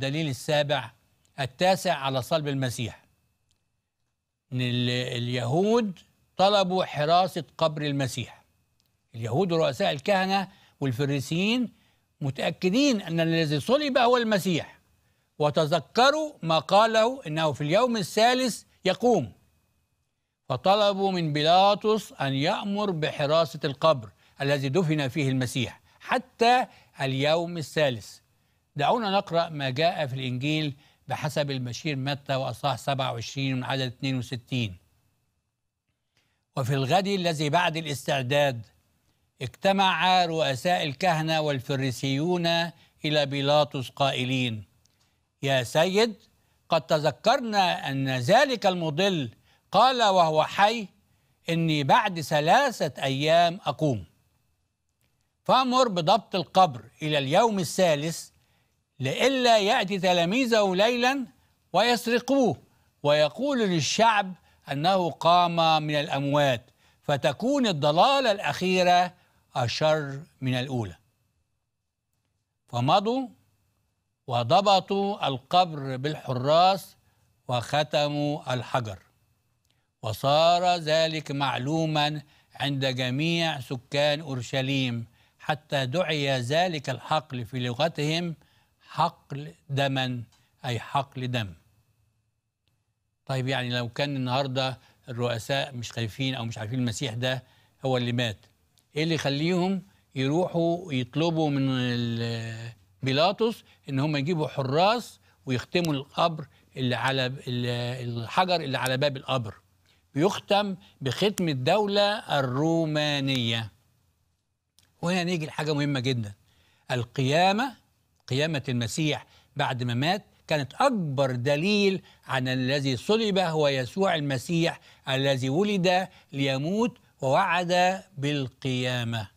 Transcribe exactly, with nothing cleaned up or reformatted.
الدليل السابع التاسع على صلب المسيح. إن اليهود طلبوا حراسة قبر المسيح. اليهود ورؤساء الكهنة والفريسيين متأكدين أن الذي صلب هو المسيح، وتذكروا ما قاله إنه في اليوم الثالث يقوم، فطلبوا من بيلاطس أن يأمر بحراسة القبر الذي دفن فيه المسيح حتى اليوم الثالث. دعونا نقرأ ما جاء في الإنجيل بحسب البشير متى وأصحاح سبعة وعشرين من عدد اثنين وستين. وفي الغد الذي بعد الاستعداد اجتمع رؤساء الكهنة والفريسيون إلى بيلاطس قائلين: يا سيد، قد تذكرنا أن ذلك المضل قال وهو حي إني بعد ثلاثة أيام أقوم، فأمر بضبط القبر إلى اليوم الثالث لئلا يأتي تلاميذه ليلا ويسرقوه ويقول للشعب أنه قام من الأموات، فتكون الضلالة الأخيرة أشر من الأولى. فمضوا وضبطوا القبر بالحراس وختموا الحجر، وصار ذلك معلوما عند جميع سكان أورشليم، حتى دعي ذلك الحقل في لغتهم حقل دما، أي حقل دم. طيب يعني لو كان النهاردة الرؤساء مش خايفين أو مش عارفين المسيح ده هو اللي مات، إيه اللي يخليهم يروحوا يطلبوا من بيلاطس إن هم يجيبوا حراس ويختموا القبر اللي على الحجر اللي على باب القبر؟ بيختم بختم الدولة الرومانية. وهنا نيجي لحاجة مهمة جدا. القيامة، قيامة المسيح بعد ما مات، كانت أكبر دليل عن الذي صلب هو يسوع المسيح الذي ولد ليموت ووعد بالقيامة.